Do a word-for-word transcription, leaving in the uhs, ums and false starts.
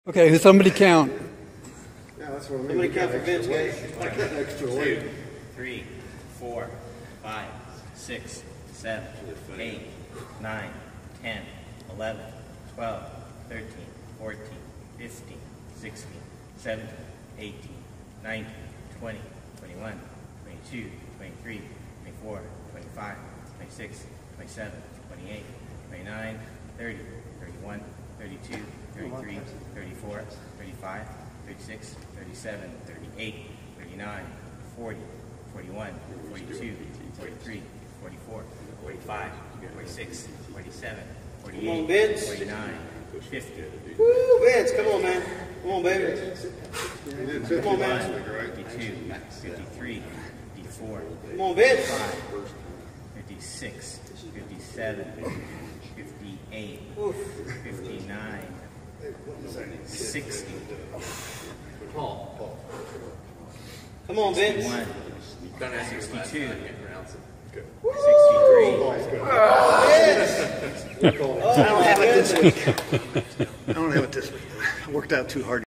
Okay, who somebody count? Yeah, that's what I mean. Somebody count for Vince, guys. Like that extra weight. Two, three, four, five, six, seven, eight, nine, ten, eleven, twelve, thirteen, fourteen, fifteen, sixteen, seventeen, eighteen, nineteen, twenty, twenty-one, twenty-two, twenty-three, twenty-four, twenty-five, twenty-six, twenty-seven, twenty-eight, twenty-nine, thirty, thirty-one, thirty-two, thirty-three, thirty-four, thirty-five, thirty-six, thirty-seven, thirty-eight, thirty-nine, forty, forty-one, forty-two, forty-three, forty-four, forty-five, forty-six, forty-seven, Come on, forty-eight, Vince. forty-nine, fifty, Woo, Vince, come on, man. Come on, baby. You did Come on, fifty last man. week, right? fifty-two, fifty-three, fifty-four, Come on, Vince. fifty-six, fifty-seven, fifty-eight, Oof. fifty-nine, sixty, Come on, Vince. sixty-one, sixty-two, Good. sixty-three, Oh, I don't have it this week. I don't have it this week. I worked out too hard.